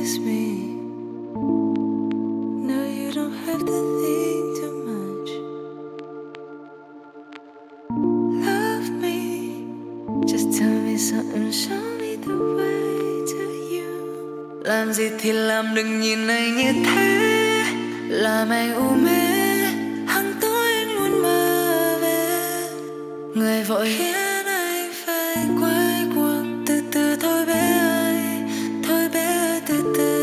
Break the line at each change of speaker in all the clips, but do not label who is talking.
kiss me. No, you don't have to think too much. Love me, just tell me something, show me the way to you. Làm gì thì làm, đừng nhìn anh như thế. Làm anh u mê, hàng tối anh luôn mơ về. Người vội khiến anh phải quay cuồng. Từ từ thôi bé ơi, thôi bé ơi, từ từ.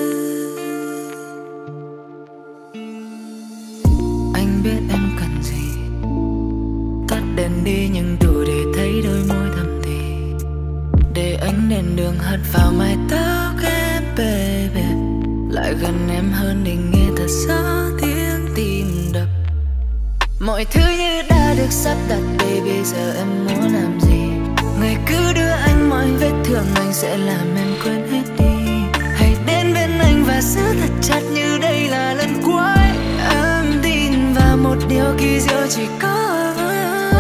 Anh biết em cần gì, tắt đèn đi nhưng đủ để thấy đôi môi thầm thì. Để ánh đèn đường hắt vào mái tóc em baby. Lại gần em hơn để nghe thật rõ tiếng tim đập. Mọi thứ như đã được sắp đặt baby, giờ em muốn làm gì? Người cứ đưa anh mọi vết thương, anh sẽ làm em quên hết đi. Hãy đến bên anh và giữ thật chặt như đây là lần cuối. Em tin vào một điều kỳ diệu chỉ có với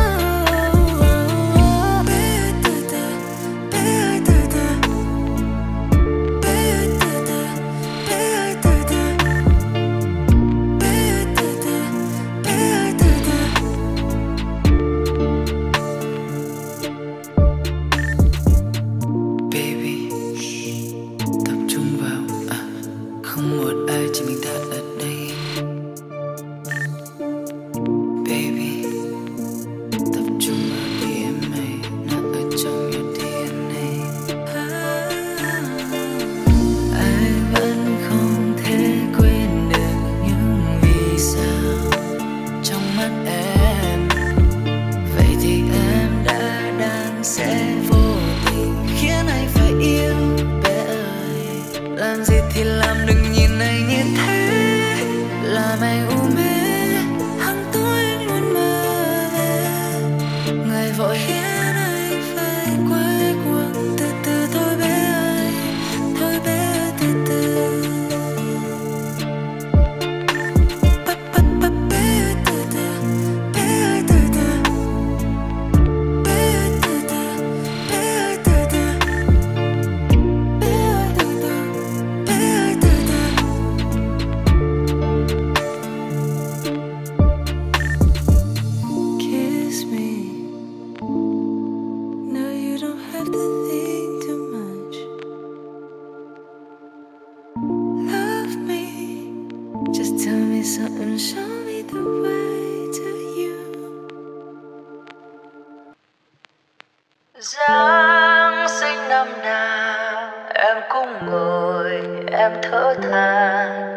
Giáng sinh năm nào em cũng ngồi em thở than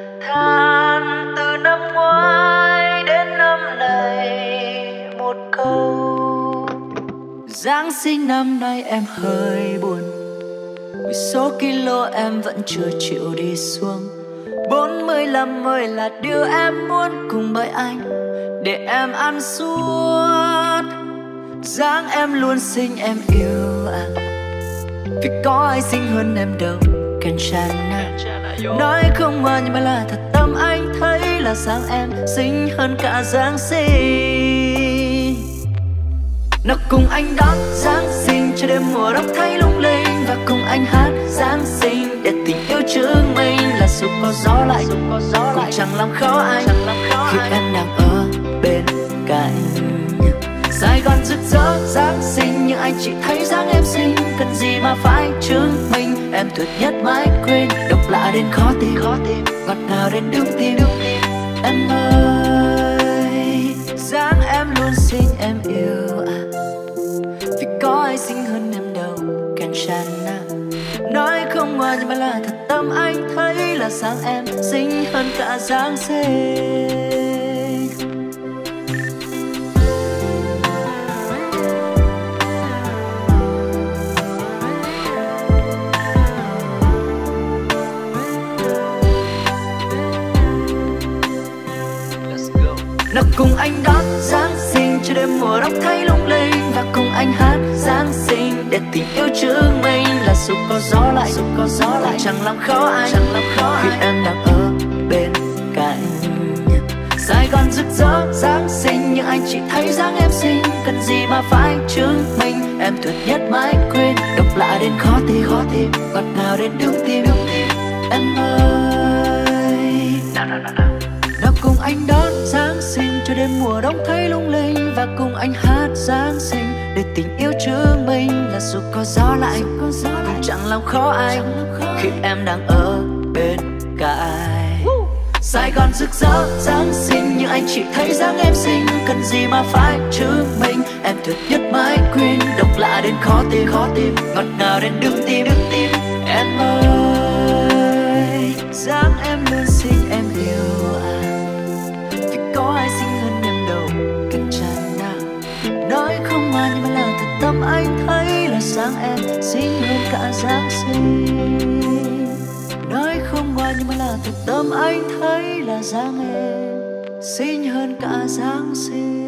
than từ năm ngoái đến năm nay một câu. Giáng sinh năm nay em hơi buồn vì số kilo em vẫn chưa chịu đi xuống. 45 mới là điều em muốn cùng bởi anh để em ăn suốt. Dáng em luôn xinh em yêu à, vì có ai xinh hơn em đâu. Kanchana nói không mà nhưng mà là thật tâm, anh thấy là dáng em xinh hơn cả Giáng sinh. Nào cùng anh đón Giáng sinh cho đêm mùa đông thấy lung linh, và cùng anh hát Giáng sinh để tình yêu chứng minh là dù có gió lại cũng chẳng làm khó anh khi em đang ở bên cạnh. Sài Gòn rực rỡ Giáng sinh nhưng anh chỉ thấy dáng em xinh, cần gì mà phải chứng minh. Em tuyệt nhất mãi quên, độc lạ đến khó tìm, ngọt ngào đến đúng tim. Em ơi, dáng em luôn xinh em yêu à, vì có ai xinh hơn em đâu. Kanchana nói không ngoa nhưng mà là thật tâm, anh thấy là dáng em xinh hơn cả Giáng sinh. Nào cùng anh đón Giáng sinh cho đêm mùa đông thấy lung linh, và cùng anh hát Giáng sinh để tình yêu chứng minh là dù có gió lại cũng chẳng làm khó anh khi em đang ở bên cạnh. Sài Gòn rực rỡ Giáng sinh nhưng anh chỉ thấy dáng em xinh, cần gì mà phải chứng minh. Em tuyệt nhất mãi quên, độc lạ đến khó tìm, ngọt ngào đến đúng tim. Em ơi, nào cùng anh đón Giáng sinh cho đêm mùa đông thấy lung linh, và cùng anh hát Giáng sinh để tình yêu chứng minh là dù có gió lạnh cũng chẳng làm khó anh khi em đang ở bên cạnh. Sài Gòn rực rỡ Giáng sinh nhưng anh chỉ thấy dáng em xinh, cần gì mà phải chứng minh. Em tuyệt nhất mãi quên, độc lạ đến khó tìm, ngọt ngào đến đứng tim. Em ơi, dáng em luôn xinh em yêu à, vì có ai xinh hơn em đâu cần tràn nào. Nói không ngoan nhưng mà là thật tâm anh thấy là dáng em xinh hơn cả Giáng sinh. Nói không ngoan nhưng mà là thật tâm anh thấy là dáng em xinh hơn cả Giáng sinh.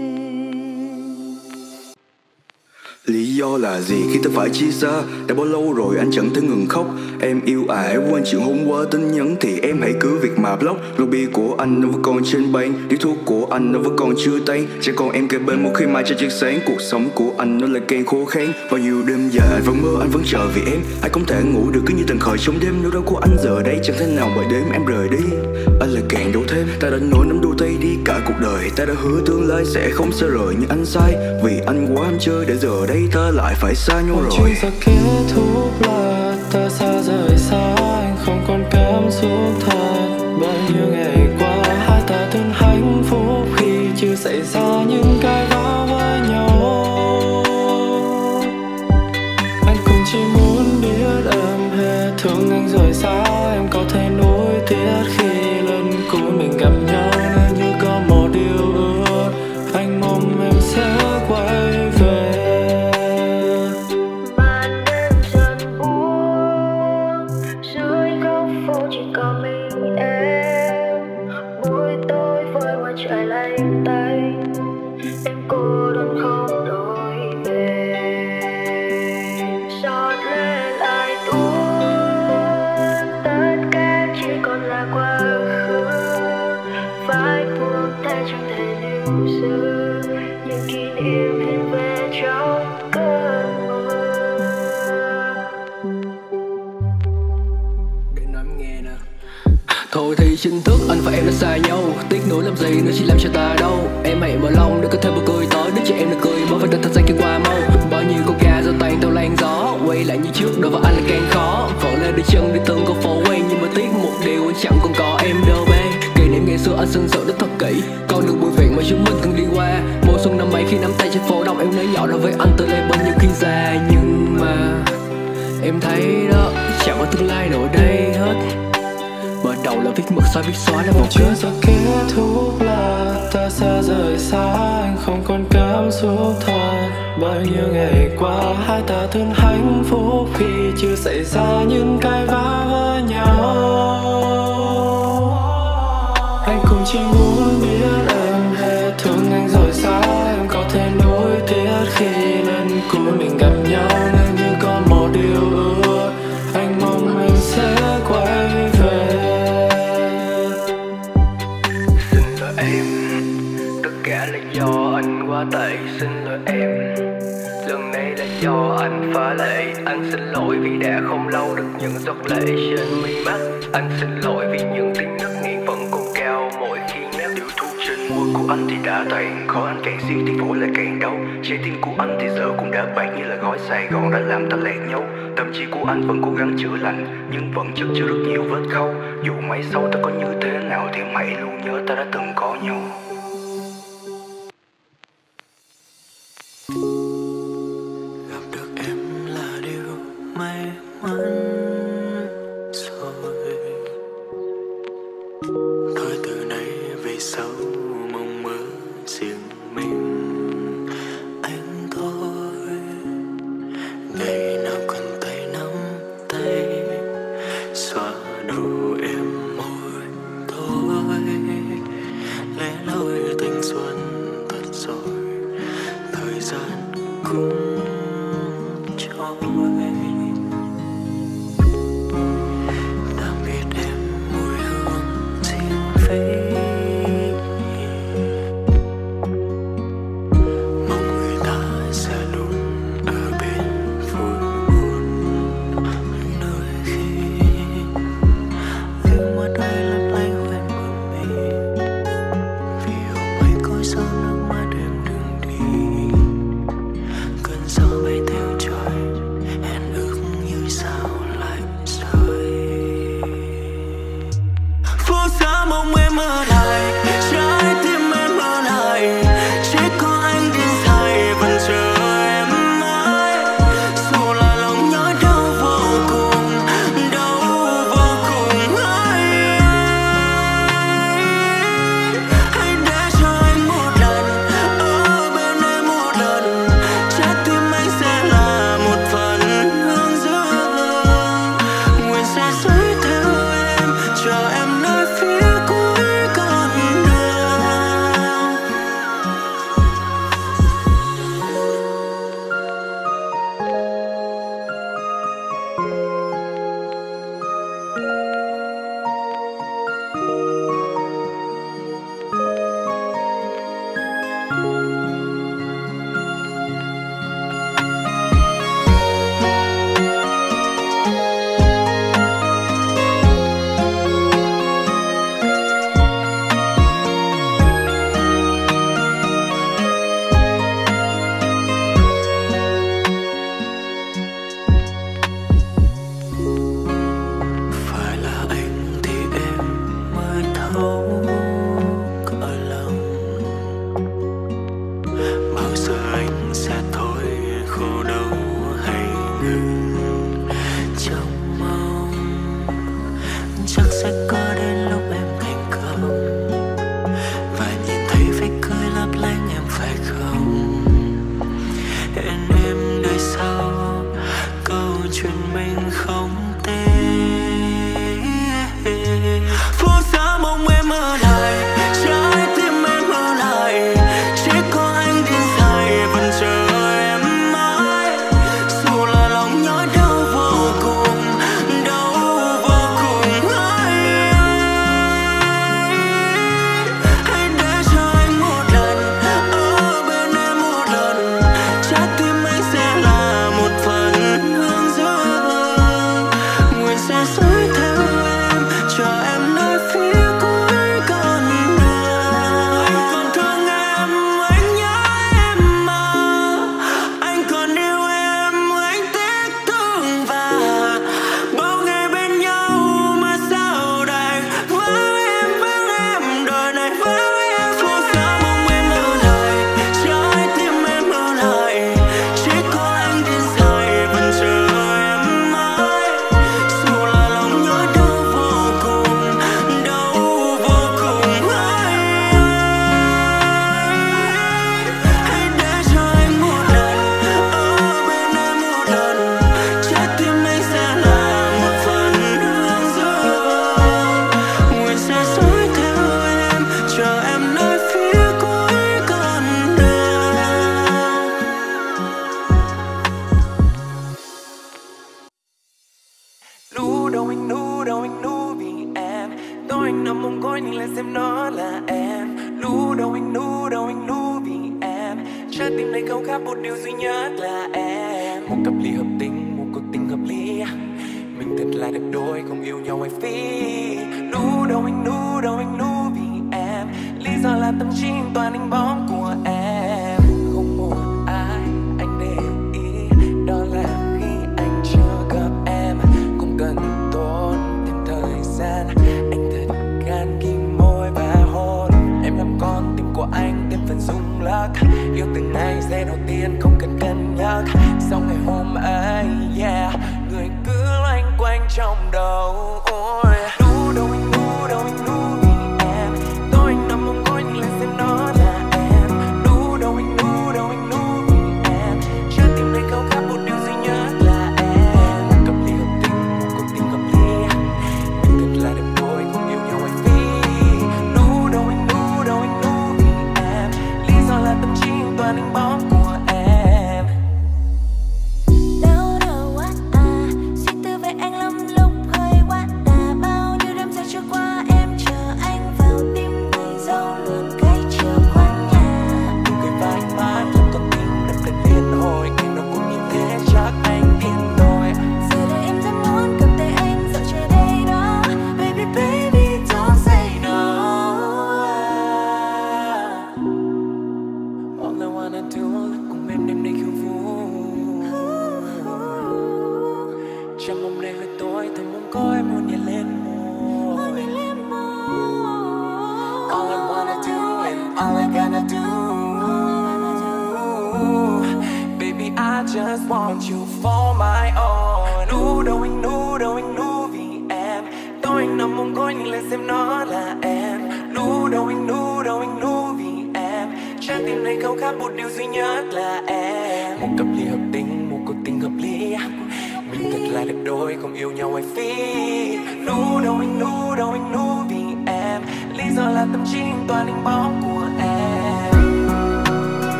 Lý do là gì khi ta phải chia xa? Đã bao lâu rồi anh chẳng thể ngừng khóc. Em yêu ai quên chuyện hôm qua tin nhắn thì em hãy cứ việc mà block. Lobby của anh nó vẫn còn trên bàn, điếu thuốc của anh nó vẫn còn chưa tan. Chẳng còn em kề bên một khi mai cho chiếc sáng. Cuộc sống của anh nó là càng khô khan. Bao nhiêu đêm dài anh vẫn mơ, anh vẫn chờ vì em. Anh không thể ngủ được cứ như từng khởi trong đêm. Nỗi đau của anh giờ đây chẳng thể nào bởi đêm em rời đi. Anh lại càng đau thêm, ta đã nói nắm đôi tay đi cả cuộc đời. Ta đã hứa tương lai sẽ không xa rời nhưng anh sai. Vì anh quá ham chơi để giờ đây ta lại phải xa nhau rồi.
Chuyện sẽ kết thúc là ta xa rời xa, anh không còn cảm xúc thật. Bao nhiêu ngày qua hai ta từng hạnh phúc khi chưa xảy ra những cái vã với nhau. Anh cũng chỉ muốn biết em hết thương anh rồi sao em có thể nuối tiếc khi lần cuối mình gặp nhau. Nên như có một điều ước anh mong em sẽ quay về.
Trời lạnh tay em cô đơn không đổi về, giọt lệ lại tuôn, tất cả chỉ còn là quá khứ. Phải buông tay chẳng thể lưu giữ những kỷ niệm hiện về trong cơn mưa.
Để nói em nghe nè. Thôi thì chính thức anh và em đã xa nhau, tiếc nuối làm gì nữa chỉ làm cho ta đau. Em hãy mở lòng để có thể bật cười tới, đứa trẻ em đã cười bỏ phải tình thật gian kia qua mau. Bao nhiêu con ca giơ tay theo làn gió, quay lại như trước đối với anh là càng khó. Vợ lên đôi chân đi từng con phố quen nhưng mà tiếc một điều anh chẳng còn có em đâu bên. Kỷ niệm ngày xưa anh sân sợ rất thật kỹ, con đường bụi viện mà chúng mình từng đi qua. Mùa xuân năm ấy khi nắm tay trên phố đông em nói nhỏ đối với anh từ lấy bên những khi già. Nhưng mà em thấy đó chẳng có tương lai nổi đây hết. Mở đầu là viết mực xoay viết xóa là một
chuyện sẽ kết thúc là ta xa rời xa, anh không còn cảm xúc thật. Bao nhiêu ngày qua hai ta từng hạnh phúc khi chưa xảy ra những cái vã với nhau. Anh cũng chỉ muốn biết em hết thương anh rồi sao em có thể nuối tiếc khi lần cuối mình gặp nhau. Nên như có một điều ước anh mong em sẽ quay về.
Tất cả là do anh quá tệ, xin lỗi em. Lần này là do anh phá lệ. Anh xin lỗi vì đã không lau được những giọt lệ trên mi mắt. Anh xin lỗi vì những tiếng nấc nghẹn vẫn còn cao mỗi khi nhắc. Điều thuốc trên môi của anh thì đã tàn, khó anh càng siết thì phổi lại càng đau. Trái tim của anh thì giờ cũng đã bạc như là gói Sài Gòn đã làm ta lẹt nhau. Tâm trí của anh vẫn cố gắng chữa lành nhưng vẫn chất chứa rất nhiều vết khâu. Dù mấy sau ta có như thế nào thì hãy luôn nhớ ta đã từng có nhau.
Gặp được em là điều may mắn rồi. Thôi từ nay về sau mong mơ riêng mình anh thôi. Ngày nào cần tay nắm tay xoa đầu em môi thôi. Lẽ lâu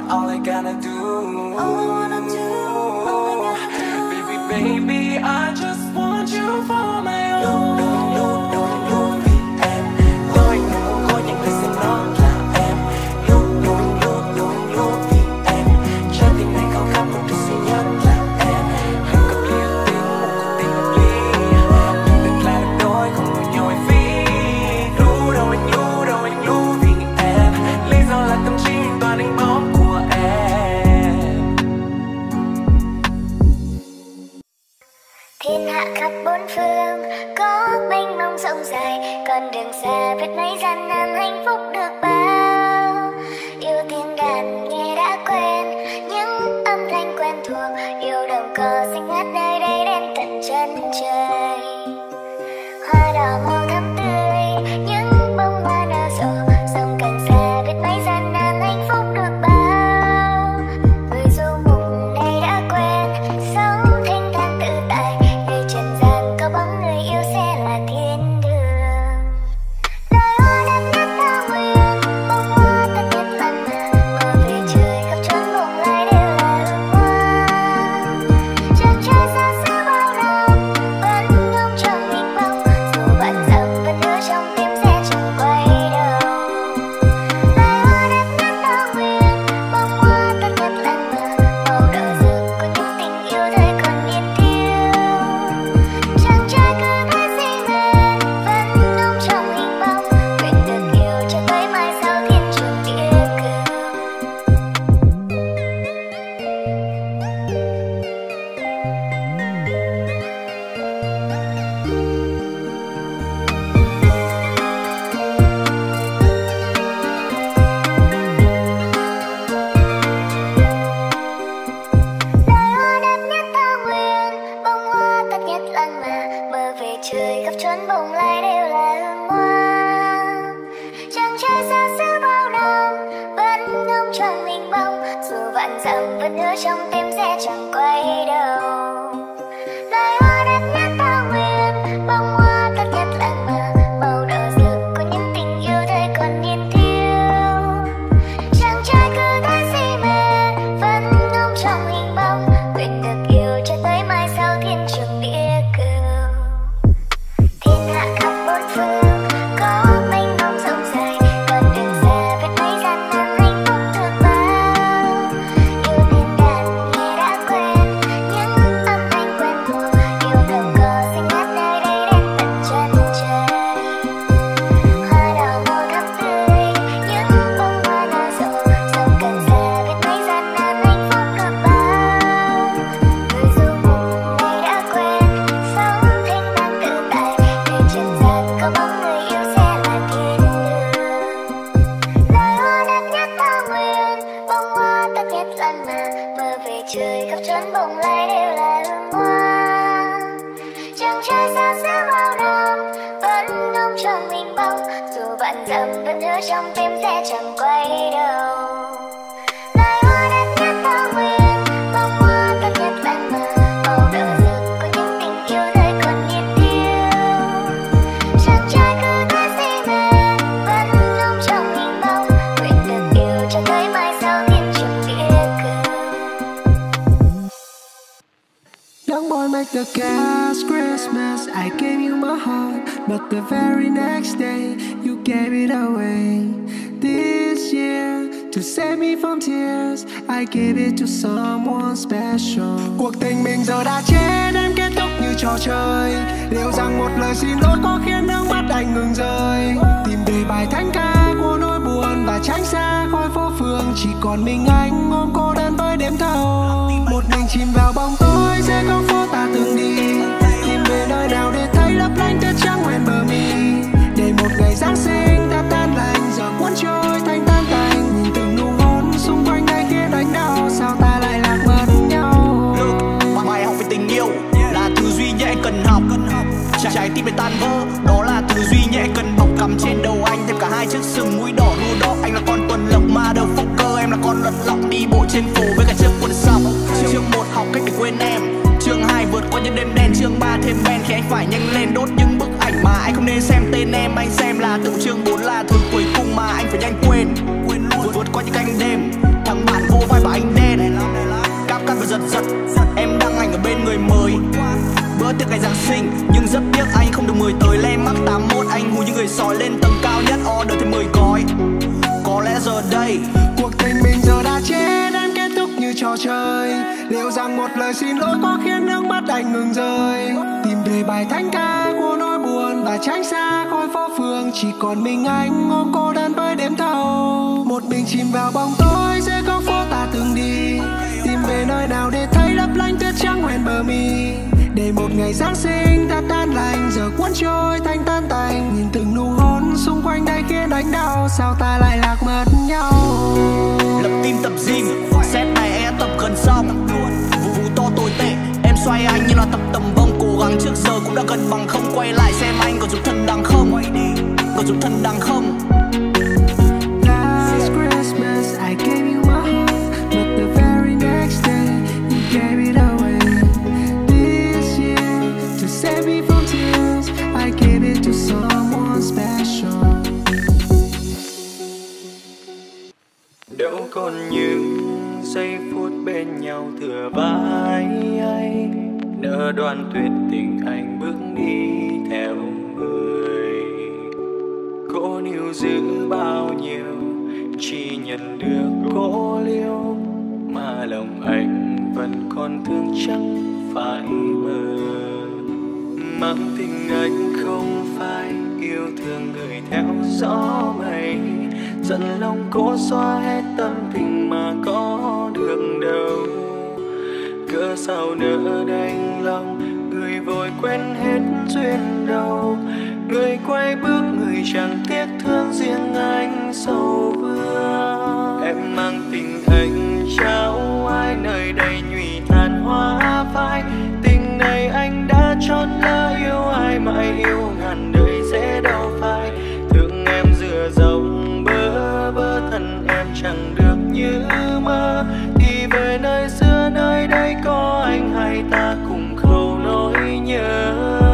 all I gotta do, all I wanna do, all I gotta do. Baby, baby, I just want you for my own. Luôn vì em, tôi anh muốn có những lời xin nó là em. Luôn vì em, trái tim này khao khát một thứ duy nhất là em. Không cần liều tình, một cuộc tình hợp lý, nhưng đừng lại làm đôi không ngồi nhau ai phí. Lu đâu anh lu vì em, lý do là tâm trí toàn đánh bóng của em.
Thiên hạ khắp bốn phương có mênh mông rộng dài, con đường xa biết mấy gian nan hạnh phúc được bao. Yêu tiếng đàn nghe đã quen, những âm thanh quen thuộc, yêu đồng cỏ xinh ngát nơi đây đến tận chân trời. Hoa đỏ màu thắm tươi, những bông hoa nở rộ, sông càng xa biết mấy gian nan hạnh phúc được bao. Người du mục này đã quen, sống thanh thản tự tại, nơi trần gian có bóng người yêu sẽ là thiên đường. Lời hoa đẹp nhất ta nguyện, bông hoa thật nhất lần mà, mơ về trời khắp chốn bồng lai đều là hương hoa. Chàng trai xa xưa bao năm vẫn ngóng trong hình bóng, dù vạn dặm vẫn hứa trong tim sẽ chẳng quay đầu. Lời hoa đẹp nhất ta nguyện, bông hoa thật nhất lần mà, màu đỏ rực của những tình yêu thời còn niên thiếu. Chàng trai cứ thế si mê vẫn ngóng trong hình bóng, nguyện được yêu cho tới mai sau thiên trường địa cửu. Lời hoa đẹp nhất ta nguyện, bông hoa thật nhất lần mà, mơ về trời khắp chốn bồng lai đều là hương hoa. Chàng trai xa xưa bao năm vẫn ngóng trong hình bóng, dù vạn dặm vẫn hứa trong tim sẽ chẳng quay đầu. Lời hoa đẹp nhất ta nguyện, bông hoa thật nhất lần mà, màu đỏ rực của những tình yêu thời còn niên thiếu. Chàng trai cứ thế si mê vẫn ngóng trong hình bóng, nguyện được yêu cho tới mai sau thiên trường địa cửu. Thiên hạ khắp bốn phương có mênh mông rộng dài, con đường xa biết mấy gian nan hạnh phúc được bao. Yêu tiếng đàn nghe đã quen, những âm thanh quen thuộc, yêu đồng cỏ xinh ngát nơi đây đến tận chân trời. Hoa đỏ màu thắm tươi, những bông hoa nở rộ, sông càng xa biết mấy gian nan hạnh phúc được bao. Người du mục này đã quen, sống thanh thản tự tại, nơi trần gian có bóng người yêu sẽ là thiên đường. Lời hoa đẹp nhất ta nguyện, bông hoa thật nhất lần mà, mơ về trời khắp chốn bồng lai đều là hương hoa. Chàng trai xa xưa bao năm vẫn ngóng trong hình bóng, dù vạn dặm vẫn hứa trong tim sẽ chẳng quay đầu. Lời hoa đẹp nhất ta nguyện, bông hoa thật nhất lần mà, màu đỏ rực của những tình yêu thời còn niên thiếu. Chàng trai cứ thế si mê vẫn ngóng trong hình bóng, nguyện được yêu cho tới mai sau thiên trường địa cửu.
Young boy make the last Christmas I gave you my heart, but the very next day you gave it away. This year to save me from tears I gave it to someone special. Cuộc tình mình giờ đã chết em kết thúc như trò chơi, liệu rằng một lời xin lỗi có khiến nước mắt anh ngừng rơi. Tìm về bài thánh ca của nỗi buồn và tránh xa khỏi phố phường, chỉ còn mình anh ôm cô đơn với đêm thâu. Một mình chìm vào bóng tối giữa con phố ta từng đi, tìm về nơi nào để thấy lấp lánh tuyết trắng hoen bờ mi. Để một ngày Giáng sinh ta tan lành giờ cuốn trôi thành tan tành, nhìn từng nụ hôn xung quanh đây khiến anh đau, sao ta lại lạc mất nhau.
Bài học về tình yêu là thứ duy nhất anh cần học. Trái tim bị tan vỡ, đó là thứ duy nhất anh cần bọc cắm trên đầu anh thêm cả hai chiếc sừng mũi đỏ đu đỏ. Anh là con tuần lộc ma đầu phúc cơ, em là con lật lọng đi bộ trên phố với cả chiếc quần sọc. Chương 1 học cách để quên em, chương 2 vượt qua những đêm đen, chương 3 thêm men khi anh phải nhanh lên đốt những bức ảnh mà anh không nên xem tên em. Anh xem là tự chương 4 là thứ cuối cùng mà anh phải nhanh quên luôn. Vượt qua những cánh đêm, thằng bạn vô
trò chơi. Liệu rằng một lời xin lỗi có khiến nước mắt anh ngừng rơi? Tìm về bài thánh ca của nỗi buồn và tránh xa khỏi phố phường. Chỉ còn mình anh ôm cô đơn với đêm thâu. Một mình chìm vào bóng tối giữa góc phố ta từng đi. Tìm về nơi nào để thấy lấp lánh tuyết trắng hoen bờ mi. Để một ngày Giáng sinh thật an lành giờ cuốn trôi thành tan tành. Nhìn từng nụ hôn xung quanh đây khiến anh đau. Sao ta lại lạc mất nhau?
Lập tim tập gym, set này em tập gần xong. Vụ to tồi tệ, em xoay anh như là tập tầm bông. Cố gắng trước giờ cũng đã gần bằng không. Quay lại xem anh còn giúp thân đằng không. Còn giúp thân đằng không.
Last Christmas I gave you my heart, but the very next day you gave it away. This year, to save me from tears, I gave it to someone special.
Đâu còn những giây phút bên nhau thừa vai ấy, nỡ đoạn tuyệt tình anh bước đi theo người. Cô níu giữ bao nhiêu chỉ nhận được cô liêu, mà lòng anh vẫn còn thương chẳng phải mơ. Mang tình anh không phải yêu thương người theo gió mây, dần lòng cố xóa hết tâm tình mà có được đâu. Cớ sao nỡ đành lòng người vội quên hết duyên đầu. Người quay bước người chẳng tiếc thương riêng anh sầu vương. Em mang tình anh trao ai nơi đây nhụy than hoa phai. Tình này anh đã chót lỡ yêu ai mãi yêu ngàn đời sẽ đâu phai. Thương em dựa dòng bơ vơ thân em chẳng được như mơ. Thì về nơi xưa nơi đây có anh hay ta cùng khâu nỗi nhớ.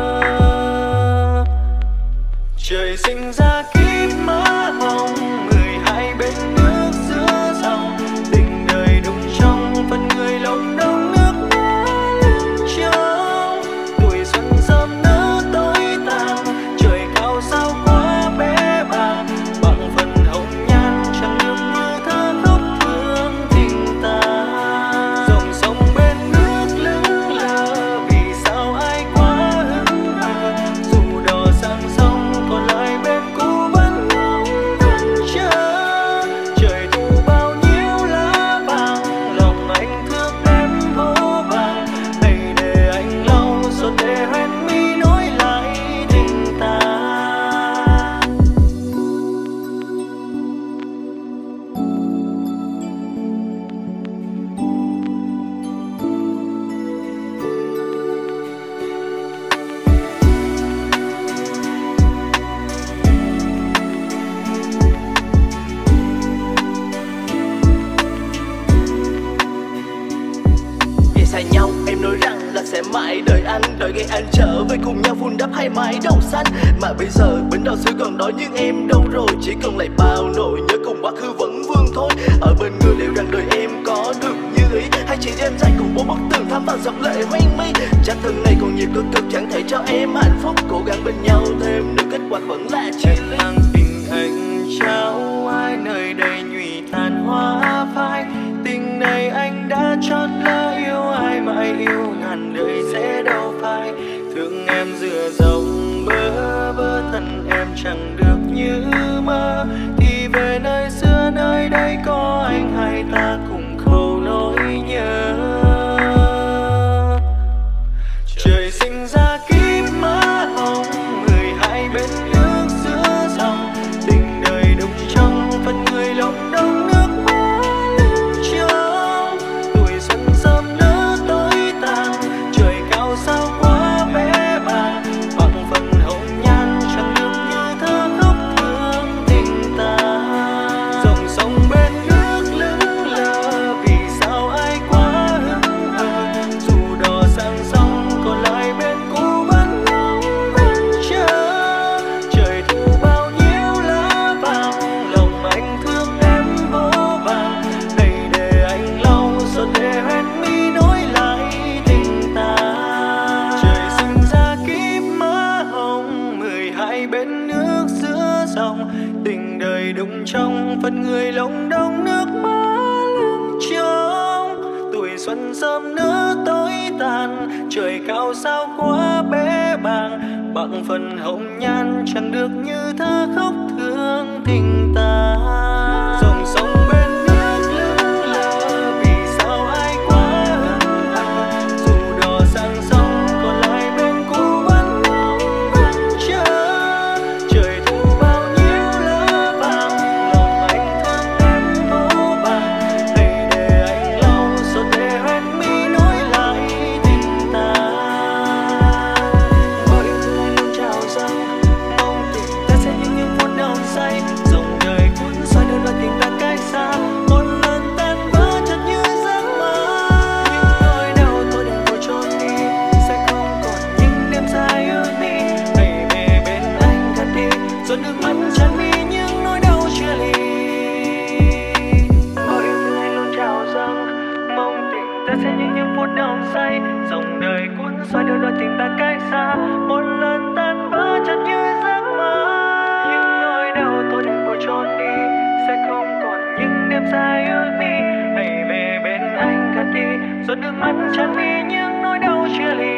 Trời sinh ra kiếp má hồng, 12 bên nước giữa dòng. Tình đời đụng trong phần người lòng đông nước mắt lưng trong. Tuổi xuân sớm nỡ tối tàn, trời cao sao quá bé bàng. Bằng phần hồng nhan chẳng được như thơ khóc thương tình ta. Dòng sông bên nước lững lờ, vì sao ai quá hững hờ. Dù đò sang sông còn lại bên cũ vẫn ngóng vẫn chờ. Trời thu bao nhiêu lá vàng, lòng anh thương em vô vàng. Hãy để anh lau giọt để hoen mi nối lại tình ta.
Vì xa nhau em nói rằng là sẽ mãi đợi anh, đợi ngày anh trở về cùng nhau vun đắp hai mái đầu xanh. Mà bây giờ bến đò xưa còn đó nhưng em đâu rồi, chỉ còn lại bao nỗi nhớ cùng quá khứ vẫn vương thôi. Ở bên người liệu rằng đời em có được như ý, hay chỉ đêm dài cùng bốn bức tường thắm vào dòng lệ hoen mi. Chắc thân này còn nhiều cực cực chẳng thể cho em hạnh phúc, cố gắng bên nhau thêm được kết quả vẫn là chia ly.
Mang tình anh trao ai nơi đây nhụy than hoa phai. Tình này anh đã chót lỡ yêu ai mãi yêu ngàn đời sẽ đâu phai. Thương em dựa dòng bơ vơ thân em chẳng được như mơ. Thì về nơi xưa nơi đây có anh hay ta cùng khâu nỗi nhớ. Trời sinh ra kiếp má hồng, 12 bên nước giữa dòng. Tình đời đục trong phần người lòng đông nước mắt lưng trong. Tuổi xuân sớm nỡ tối tàn, trời cao sao quá bé bàng. Bằng phần hồng nhan chẳng được như thơ khóc thương tình ta. Dòng sông bên nước lững lờ, vì sao ai quá hững hờ. Dù đò sang sông còn lại bên cũ vẫn ngóng vẫn chờ. Trời thu bao nhiêu lá vàng, lòng anh thương em vô vàng. Hãy để anh lau giọt để hoen mi nối lại tình ta. Trời sinh ra kiếp má hồng, 12 bên nước giữa dòng. Tình đời đụng trong phần người lòng đông nước mắt lưng trong. xuân sớm nữa tối tàn, trời cao sao quá bé bàng, bằng phần hồng nhan chẳng được như thơ khóc thương tình ta. Dòng sông bên nước lững lờ, vì sao ai quá hững hờ, dù đò sang sông còn lại bên cũ vẫn mong vẫn chờ. Trời thu bao nhiêu lá vàng, lòng anh thương em vô vàng, hãy để anh lau giọt lệ hoen mi nối lại tình ta. Bao yêu thương anh luôn trào dâng, mong tình ta sẽ những phút đau say, dòng đời cuốn xoay đưa đôi tình ta cách xa, một lần tan vỡ chợt như giấc mơ. Những nỗi đau thôi đừng vội trôi đi, sẽ không còn những đêm dài ước mi. Hãy về bên anh thật đi, giọt nước mắt tràn mi những nỗi đau chia ly. Bao yêu thương anh luôn trào dâng, mong tình ta sẽ những phút đau say, dòng đời cuốn xoay đưa đôi tình ta cách xa, một lần tan vỡ chợt như giấc mơ. Những nỗi đau thôi đừng vội trôi đi, sẽ không còn những đêm dài ước mi. Hãy về bên anh thật đi, giọt nước mắt tràn mi những nỗi đau chia ly.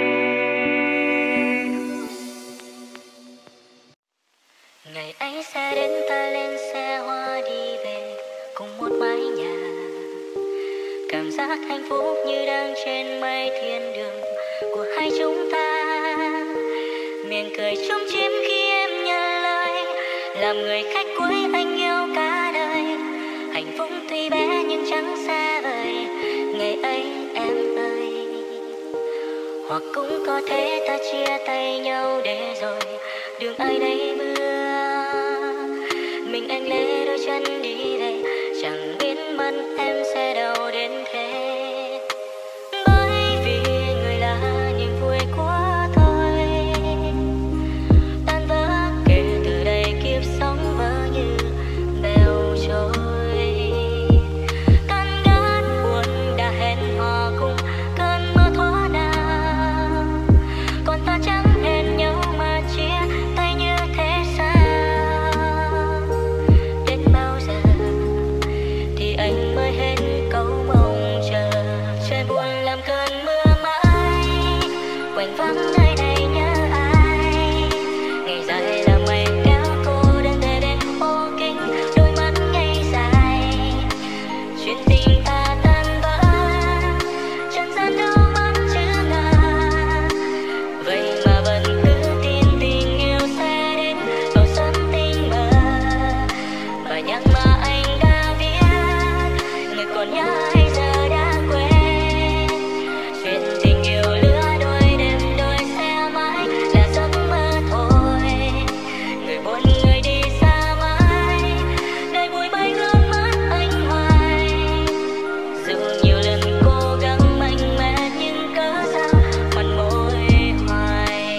Ngày ấy sẽ đến ta lên xe hoa đi về cùng một mái nhà, cảm giác hạnh phúc như đang trên mây thiên đường của hai chúng ta. Miệng cười trúng chim khi em nhận lời, làm người khách cuối anh yêu cả đời. Hạnh phúc tuy bé nhưng chẳng xa vời, ngày ấy em ơi. Hoặc cũng có thể ta chia tay nhau để rồi đường ai đây mưa. Mình anh lê đôi chân đi về, chẳng biết mất em sẽ đâu đến thế. Bởi vì người là niềm vui của tôi, tan vỡ kể từ đây kiếp sống vỡ như bèo trôi. Cơn ngát buồn đã hẹn hò cùng cơn mưa thuở nào, còn ta chẳng hẹn nhau mà chia tay như thế sao? Đến bao giờ thì anh mới hết câu mong chờ. Trời buồn làm cơn mưa mãi, quanh vắng nơi này nhớ ai. Ngày dài là mây kéo cô đơn về bên ô kính, đôi mắt ngày dài. Chuyện tình ta tan vỡ, chân gian đâu mắt chữ ngờ. Vậy mà vẫn cứ tin tình yêu sẽ đến vào sớm tình mơ. Và nhạc mà anh đã viết, người còn nhớ hay giờ đã quên. Chuyện tình yêu lứa đôi đêm đôi sẽ mãi là giấc mơ thôi. Người buồn người đi xa mãi, đời bụi bay gương mắt anh hoài. Dù nhiều lần cố gắng mạnh mẽ nhưng cớ sao mặt môi hoài.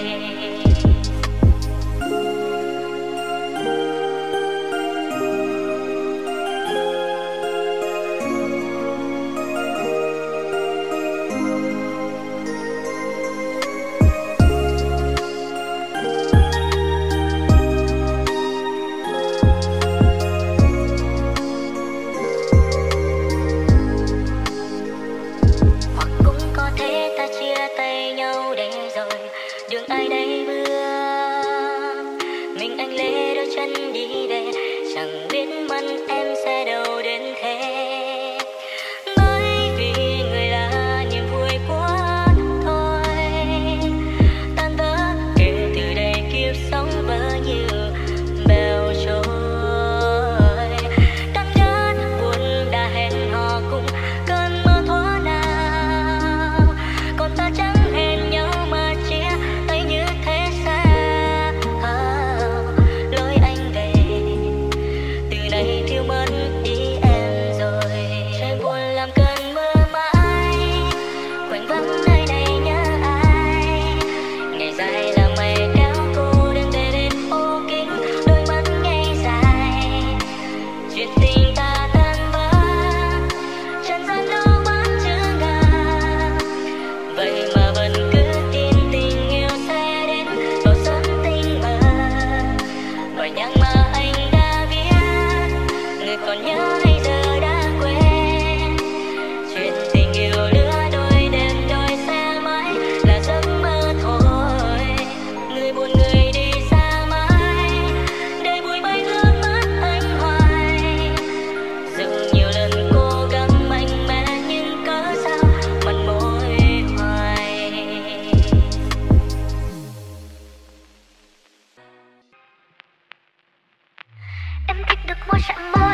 Hoặc cũng có thể ta chia tay nhau để rồi đường ai đây mưa. Mình anh lê đôi chân đi về, chẳng biết mất em sẽ đâu đến thế. Bởi vì người là niềm vui của tôi, tan vỡ kể từ đây kiếp sống vỡ như bèo trôi. Tan ngát buồn đã hẹn hò cùng cơn mưa thuở nào, còn ta chẳng hẹn nhau mà chia tay như thế sao? Lối anh về từ nay thiếu mất đi em rồi. Trời buồn làm cơn mưa mãi, quanh vắng nơi này nhớ ai. Ngày dài là mây kéo cô đơn về bên ô kính, đôi mắt ngày dài. Chuyện tình ta tan vỡ, chân gian đâu mắt chữ ngờ. Vậy mà vẫn cứ tin tình yêu sẽ đến vào sớm tình mơ. Bài nhạc mà anh đã viết, người còn nhớ hay giờ đã quên. Chuyện tình yêu lứa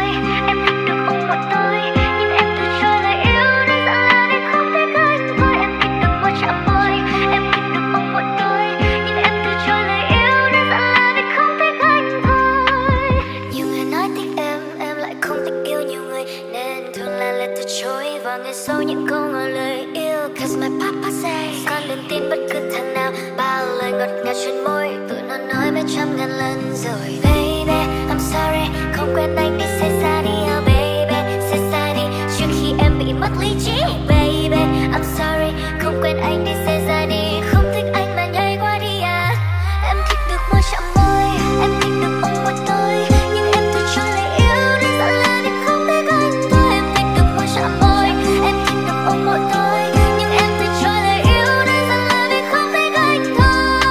môi. Em thích được ôm một tôi, nhưng em từ chối lời yêu đơn giản là vì không thể có anh thôi. Em thích được môi chạm môi, em thích được ôm một tôi, nhưng em từ chối lời yêu đơn giản là vì không thể có anh thôi. Nhiều người nói thích em lại không thích yêu nhiều người, nên thường là lời từ chối và nghe sâu những câu ngỏ lời yêu. Cause my papa say, con đừng tin bất cứ thằng nào bao lời ngọt ngào trên môi, tụi nó nói mấy trăm ngàn lần rồi. Baby, I'm sorry, không quen anh đi say xa đi, oh baby, say xa đi trước khi em bị mất lý trí. Baby, I'm sorry, không quen anh đi say xa đi, không thích anh mà nhảy qua đi à. Em thích được môi chạm môi, em thích được ôm một tôi, nhưng em từ chối lời yêu đơn giản là vì không thể có anh thôi. Em thích được môi chạm môi, em thích được ôm một tôi, nhưng em từ chối lời yêu đơn giản là vì không thể có anh thôi.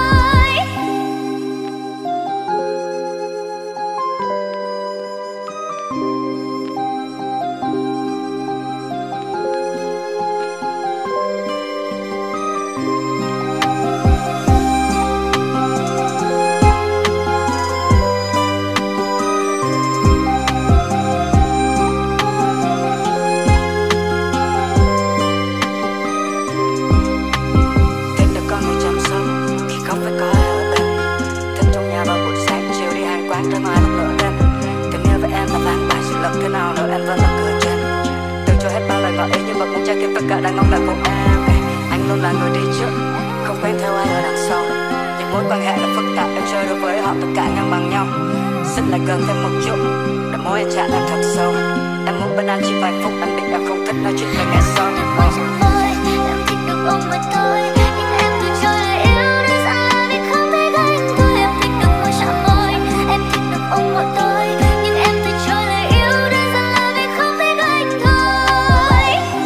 Thích được con người chăm sóc khi không phải có ai ở bên, thích trong nhà vào buổi sáng chiều đi hàng quán tới mai lúc lửa đêm. Tình yêu với em là ván bài sự lật thế nào nữa em vẫn là cười trên. Từ chối hết bao lời ngỏ ý nhưng vẫn muốn trái tim tất cả đang ngóng đợi của em. Anh luôn là người đi trước, không quen theo ai ở đằng sau. Những mối quan hệ là phức tạp, em chơi được với họ tất cả ngang bằng nhau. Xích lại gần thêm một chút, để môi em chạm em thật sâu. Em muốn bên anh chỉ vài phút, anh biết em không thích nói chuyện về ngày sau.
Em thích được ôm một tôi, nhưng em từ chối lời yêu đơn giản là vì không thể có anh thôi. Em thích được môi chạm môi, em thích được ôm một tôi, nhưng em từ chối lời yêu đơn giản là vì không thể có anh thôi.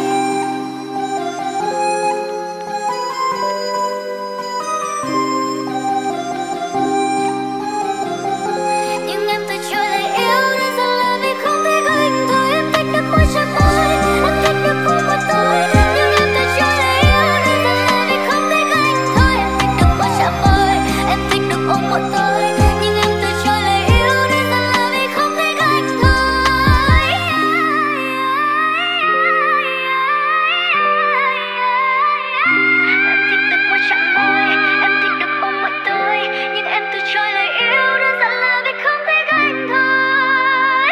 Nhưng em từ chối lời yêu đơn giản là vì không thể có anh thôi. Em thích được môi chạm môi, em thích được ôm một tôi, nhưng em từ chối lời yêu đơn giản là vì không thể có anh thôi. Em thích được môi chạm môi, em thích được ôm một tôi, nhưng em từ chối lời yêu đơn giản là vì không thể có anh thôi. Em thích được môi chạm môi, em thích được ôm một tôi, nhưng em từ chối lời yêu đơn giản là vì không thể có anh thôi.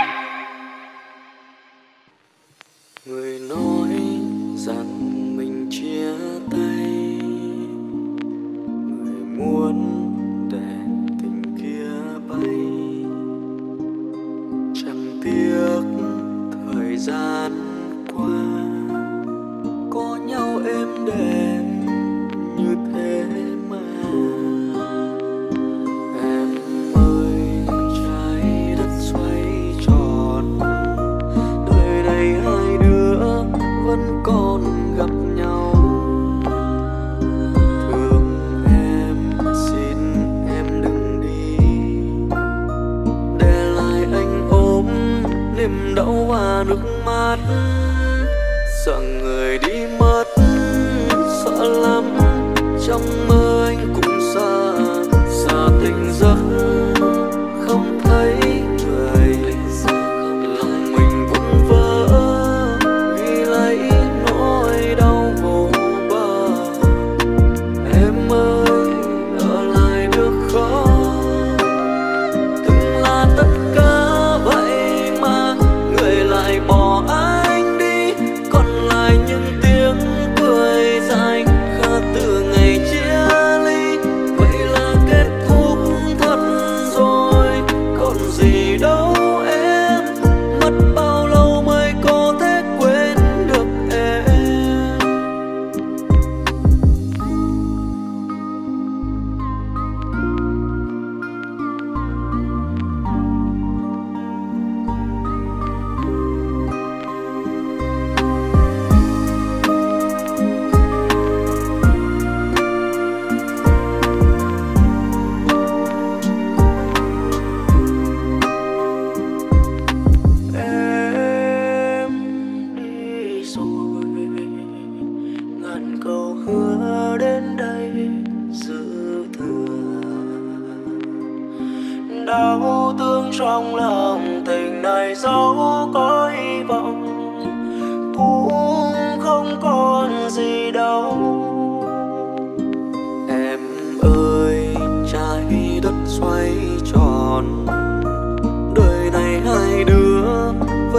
Người nói rằng mình chia tay, người muốn để tình kia bay, chẳng tiếc thời gian qua có nhau êm đềm như thế mà. Em ơi, trái đất xoay tròn, đời này hai đứa vẫn còn gặp nhau. Thương em, xin em đừng đi, để lại anh ôm niềm đau và nước mắt. Sợ người đi mất, sợ lắm, trong mơ anh cũng sợ, sợ tỉnh giấc không thấy người. Lòng mình cũng vỡ vì lấy nỗi đau vô bờ. Em ơi, ở lại được không? Từng là tất cả vậy mà người lại bỏ anh đi, còn lại những tiếng cười dài khát từ ngày chia ly.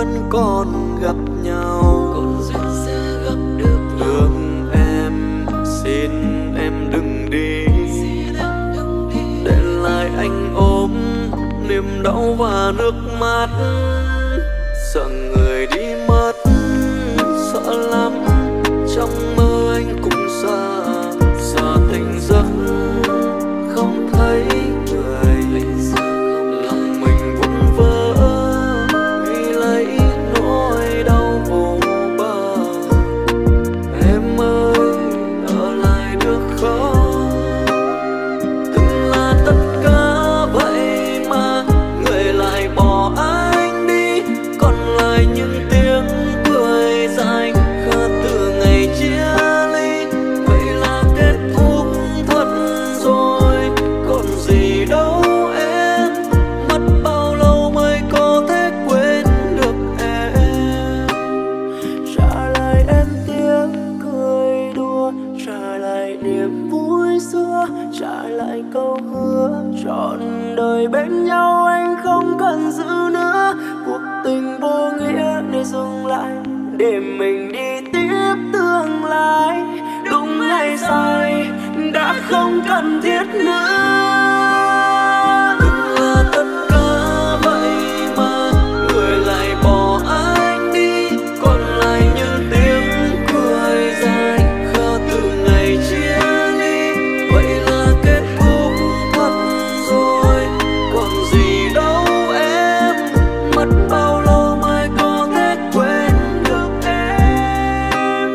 vẫn còn gặp nhau. Còn duyên sẽ gặp được thương em, xin em đừng đi, để lại anh ôm niềm đau và nước mắt. Sợ người đi mất, sợ lắm trong mơ anh cũng sợ, sợ tỉnh giấc không thấy người, lòng mình vun vỡ ghi lấy nỗi đau vô bờ. Em ơi ở lại được không? Từng là tất cả vậy mà người lại bỏ anh đi, còn lại những tiếng cười dài khờ từ ngày chia ly. Vậy là kết thúc thật rồi, còn gì đâu em. Mất bao lâu mới có thể quên được em. Trả lại em tiếng cười đùa, trả lại niềm vui xưa, trả lại câu hứa trọn đời bên nhau. Anh không cần giữ nữa cuộc tình vô nghĩa để dừng lại, để mình đi tiếp tương lai. Đúng hay sai đã không cần thiết nữa. Từng là tất cả vậy mà người lại bỏ anh đi, còn lại những tiếng cười dài khờ từ ngày chia ly. Vậy là kết thúc thật rồi, còn gì đâu em. Mất bao lâu mới có thể quên được em.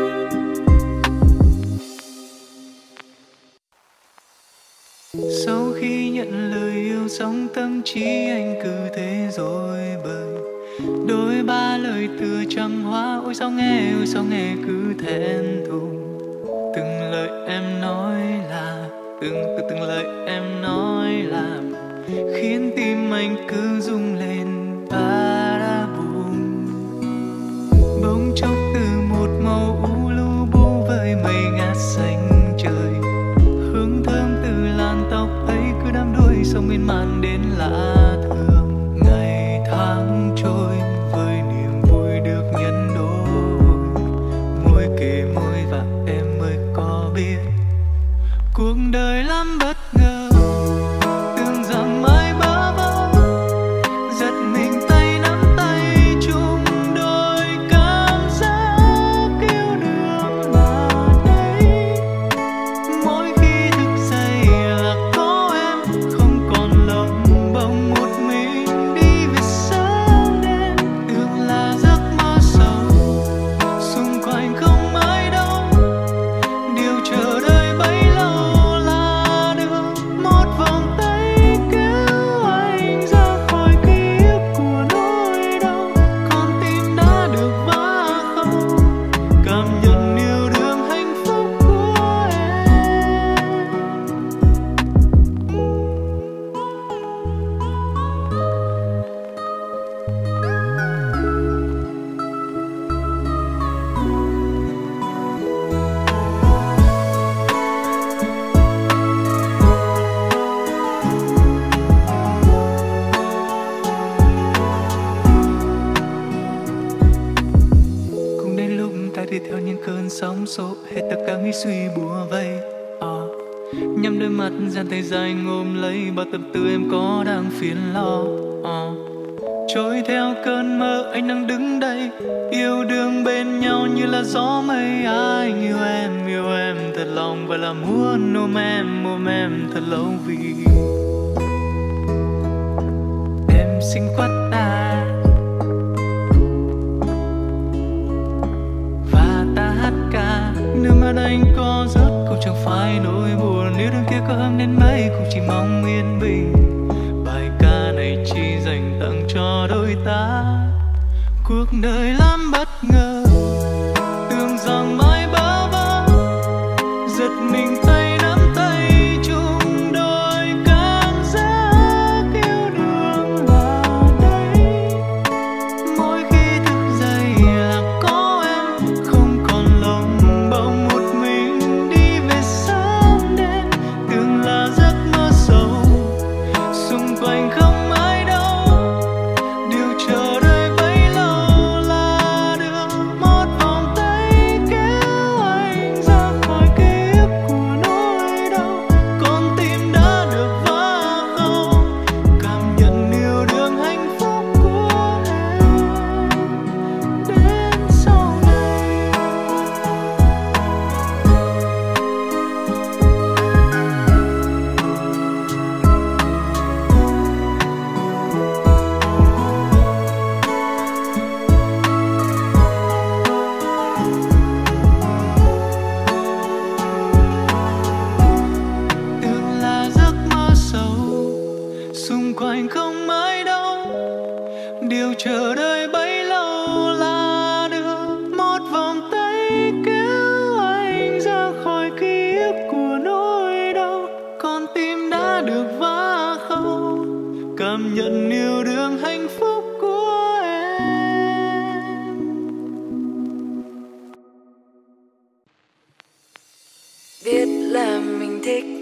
Sau khi nhận lời yêu xong tâm trí anh cứ thế rồi bời, đôi ba lời từ trăng hoa. Ôi sao nghe cứ thẹn thùng. Từng lời em nói là từng lời em nói làm khiến tim anh cứ rung lên ba bùm. Bỗng chốc từ một màu u lu bu với mây ngát xanh trời, hương thơm từ làn tóc ấy cứ đắm đuối sông miên man đến lạ thường. Ngày tháng trôi với niềm vui được nhân đôi, môi kề môi và em mới có biết cuộc đời lắm bất ngờ. Tưởng rằng mai bơ vơ, giật mình tay nắm tay chung đôi, cảm giác yêu đương là đây. Mỗi khi thức dậy là có em, không còn lộng bồng một mình đi về sớm đêm. Tưởng là giấc mơ sâu, xung quanh không ai đâu, điều chờ đợi bấy lâu là được một vòng tay kéo anh ra khỏi ký ức của nỗi đau. Con tim đã được vá khâu, cảm nhận yêu đương hạnh phúc của em. Cũng đến lúc ta đi theo những cơn sóng xô, hết tất cả nghĩ suy bùa vây. Nhắm đôi mắt dàn tay dài ôm lấy bao tâm tư em có đang phiền lo. Trôi theo cơn mơ anh đang đứng đây, yêu đương bên nhau như là gió mây. Anh yêu em thật lòng và là muốn ôm em thật lâu. Vì em xinh quá ta, và ta hát ca nước mắt anh có rớt cũng chẳng phải nỗi buồn. Nếu đêm kia có ấm đến mấy cũng chỉ mong yên bình. Bài ca này chỉ dành tặng cho đôi ta. Cuộc đời lắm bất ngờ, tưởng rằng mai bơ vơ, giật mình tay nắm tay chung đôi, cảm giác yêu đương là đây. Mỗi khi thức dậy là có em, không còn lộng bồng một mình đi về sớm đêm. Tưởng là giấc mơ sâu, xung quanh không ai đâu, điều chờ đợi bấy lâu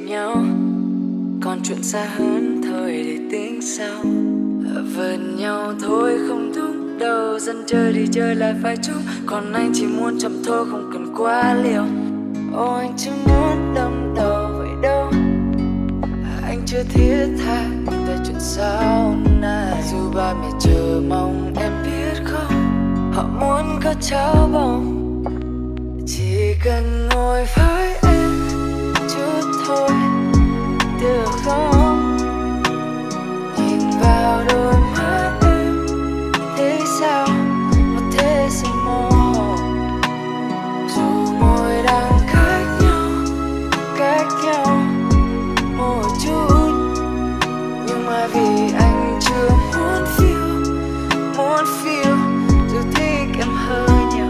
nhau, còn chuyện xa hơn thôi để tính sau. Vờn nhau thôi không đúng đâu, dân chơi thì chơi lại phải chung, còn anh chỉ muốn chậm thôi không cần quá liều. Ôi anh chưa muốn đâm đầu vậy đâu, anh chưa thiết tha về chuyện sau này. Dù ba mẹ chờ mong em biết không, họ muốn có cháu bồng, chỉ cần ngồi với em chút thôi được không? Nhìn vào đôi mắt em thấy sao một thế sự mơ hồ, dù môi đang cách nhau một chút, nhưng mà vì anh chưa muốn feel dù thích em hơi nhiều.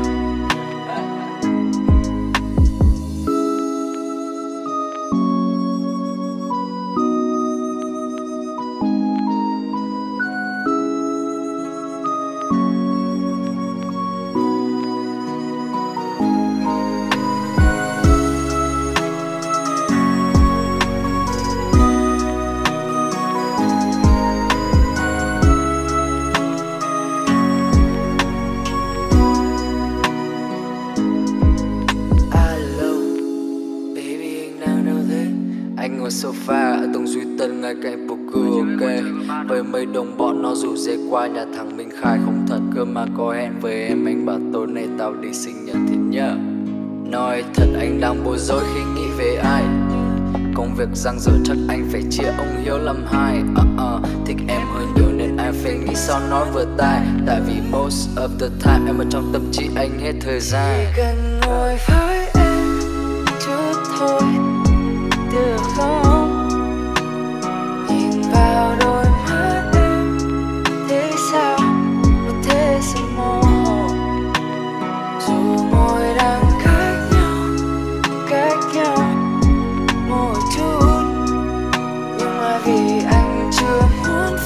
Anh ngồi sofa ở tầng Duy Tân ngay cạnh poker, ok. Với mấy đồng bọn nó rủ dê qua nhà thằng Minh Khai, không thật cơ mà có hẹn với em. Anh bảo tối nay tao đi sinh nhật thì nhớ. Nói thật anh đang bối rối khi nghĩ về ai. Công việc giang dở chắc anh phải chia ông Hiếu làm hai. Thích em hơi nhiều nên anh phải nghĩ sao nói vừa tai. Tại vì most of the time em ở trong tâm trí anh hết thời gian. Chỉ cần ngồi với em chút thôi được không? Nhìn vào đôi mắt em thấy sao một thế sự mơ hồ, dù môi đang cách nhau một chút, nhưng mà vì anh chưa muốn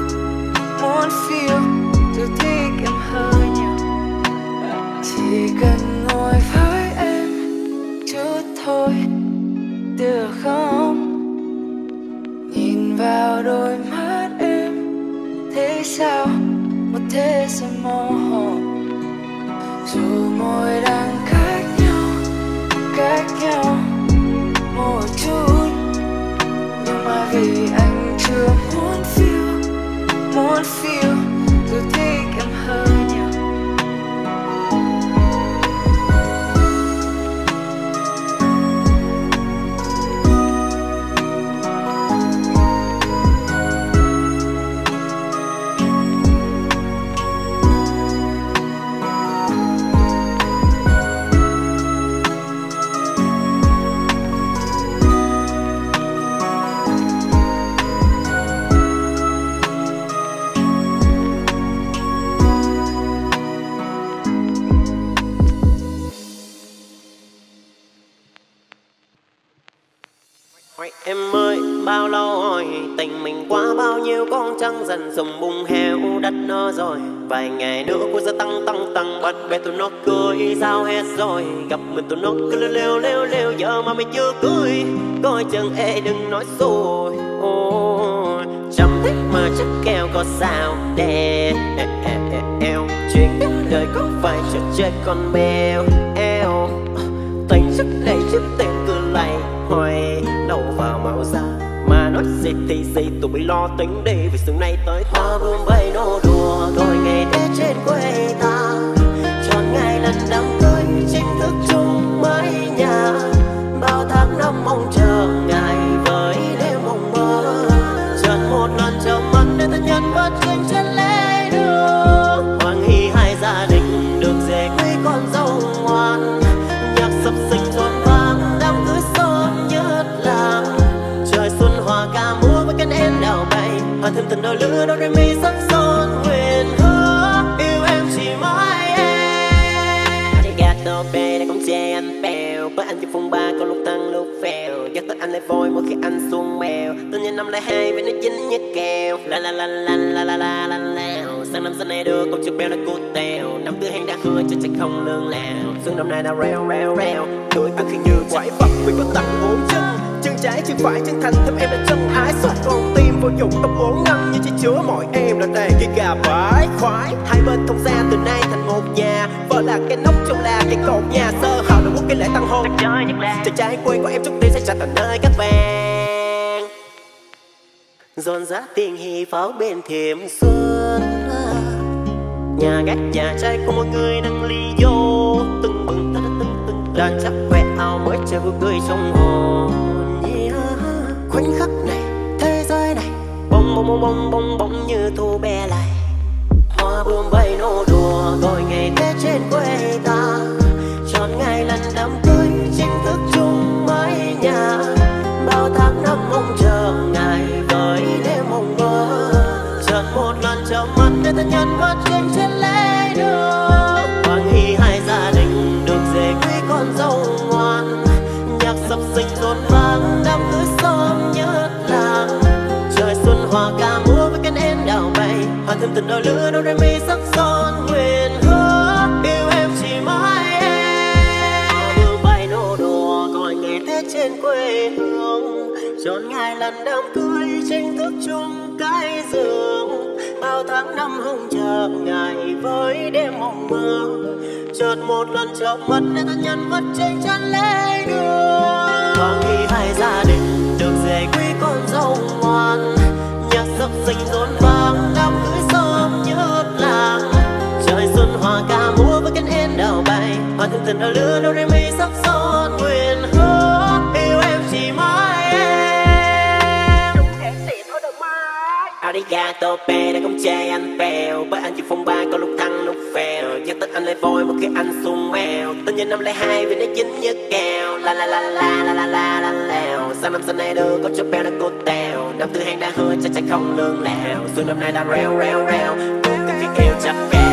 feel dù thích em hơi nhiều. Chỉ cần ngồi với em chút thôi được không? Nhìn vào đôi mắt em thấy sao một thế sự mơ hồ, dù môi đang cách nhau một chút, nhưng mà vì anh chưa muốn feel dù thích em hơi nhiều.
Em ơi, bao lâu rồi tình mình qua bao nhiêu con trăng dần dần bùng heo đất nó rồi. Vài ngày nữa cô sẽ tăng bắt bè tụi nó cười sao hết rồi. Gặp mình tụi nó cứ lêu giờ mà mình chưa cưới. Coi chừng đừng nói rồi. Chẳng thích mà chắc keo có sao đè chuyện đời có phải trò chơi con mèo tình sức đây giúp tiền cứ lay hoài đâu vào màu da. Mà nói gì thì gì tụi bị lo tính đi, vì sự này tới ta bướm bay nô đùa rồi ngày Tết trên quê ta. Chọn ngày lần đám cưới chính thức chung mái nhà, bao tháng năm mong chờ ngày với đêm mộng mơ. Chọn một lần chờ mắt để ta nhân vật chính trên lễ đường. Hoàng hy hai gia đình được về quê con dâu ngoan, nhạc sập sinh tròn vang đám cưới son nhất làng. Trời xuân hoa ca múa với cánh én đào bay, hòa thêm từng đôi lứa đôi mi sắc son nguyện hứa yêu em chỉ mãi em. Đi gạt đồ bê để không che anh bèo, với anh trong phong ba có lúc tăng lúc phèo. Giác tới anh lại vui mỗi khi anh xuống mèo, tự nhiên năm lại hai với nó chín như kèo. La la la la la la la la la. Sang năm sau này đưa con chụp bèo là cút tèo. Năm thứ hai đã hứa cho chắc không lương lèo. Xuân năm nay đã reo reo reo, đôi ăn khi như quái vật vì có tặng bốn chân. chân trái chân phải chân thành thêm em là chân ái suốt con tim vô dụng tóc 4 năm như chỉ chứa mọi em là đầy khi gà bãi khoái hai bên thông xa từ nay thành một nhà vợ là cái nóc trong là cái cột nhà sơ hào được quốc cái lễ tăng hôn chân trái quê của em chút tim sẽ trở thành nơi cát vàng dọn dã tiền hì pháo bên thềm xuân nhà gác nhà trai của mọi người nâng ly vô từng bừng đang chắc khoe áo mới chơi vui cười trong hồn khoảnh khắc này thế giới này bông bông bông bông bông bông như thu bé lại hoa bướm bay nô đùa gọi ngày Tết trên quê ta chọn ngày lần đám cưới chính thức chung mái nhà bao tháng năm mong chờ ngày với đêm mong mơ chợt một lần chợp mắt để thân nhân mắt trên lễ đường hoàng hy hai gia đình được về quý con dâu ngoan nhạc sập sinh rộn vang đám cưới sớm nhất làng trời xuân hoa ca múa với cánh én đào bay hòa thêm từng đôi lửa đôi mi sắc son nguyện hứa yêu em chỉ mãi em đường bay nô đùa gọi ngày Tết trên quê hương chọn ngày lần đám cưới chính thức chung cái giường bao tháng năm hồng chờ ngày với đêm mộng mơ chợt một lần chợp mắt để thân nhân vật trên chân lễ đường hoàng hy hai gia đình được về quý con dâu ngoan nhạc sập sinh rộn vang đám cưới sớm nhất làng trời xuân hoa ca múa với cánh én đào bay hòa thêm từng đôi lửa đôi mi sắc son nguyện hứa yêu em chỉ mãi em arigato pe đã không chê anh phèo bởi anh chỉ phong ba có lúc thăng lúc phèo nhắc tới anh lại vui một khi anh xung mèo tên nhân năm lại hai vì nó dính như kèo la la la la la la la la lèo sang năm sau này đưa có cho bèo đã cột tèo năm thứ hai đã hứa chắc chắn không lương lèo xuân năm nay đã reo reo reo cứ cái yêu chắc kèo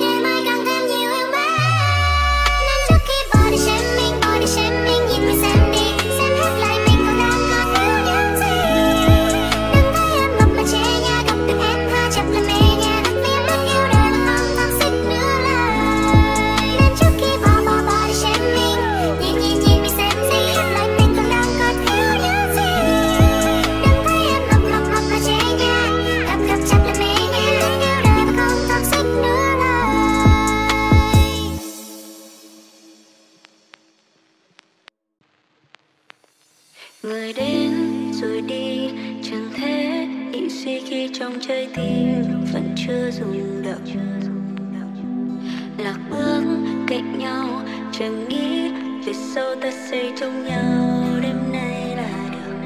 Body shaming, nhìn người xem Người đến rồi đi chẳng thể nghĩ suy khi trong trái tim vẫn chưa rung động. Lạc bước cạnh nhau chẳng nghĩ về sau ta xây trong nhau đêm nay là được.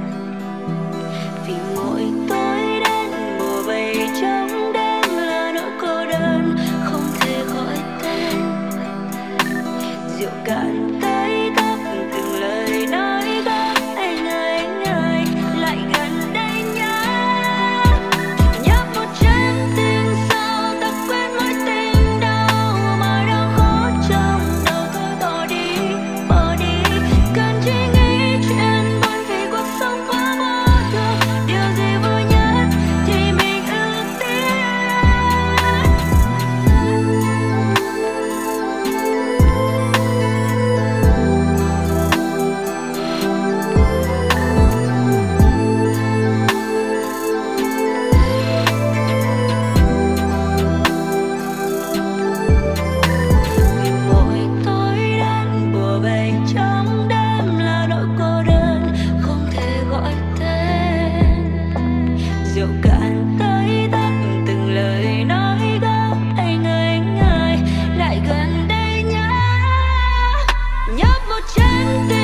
Vì mỗi tối đến mùa vây trong đêm là nỗi cô đơn không thể gọi tên. Rượu cạn tới tấp từng lời nói gấp. Anh ơi lại gần đây nhé. Nhấp một chén tình sao ta quên mỗi tình đau mà đau khó trong đầu thôi bỏ đi cần chỉ nghĩ chuyện buồn vì cuộc sống quá vô thường. Điều gì vui nhất thì mình ưu tiên. Mỗi tối đến bùa vây trong đêm là nỗi cô đơn không thể gọi tên. Rượu cạn tới tấp từng lời nói gấp. Anh ơi lại gần đây nhé. Nhấp một chén tình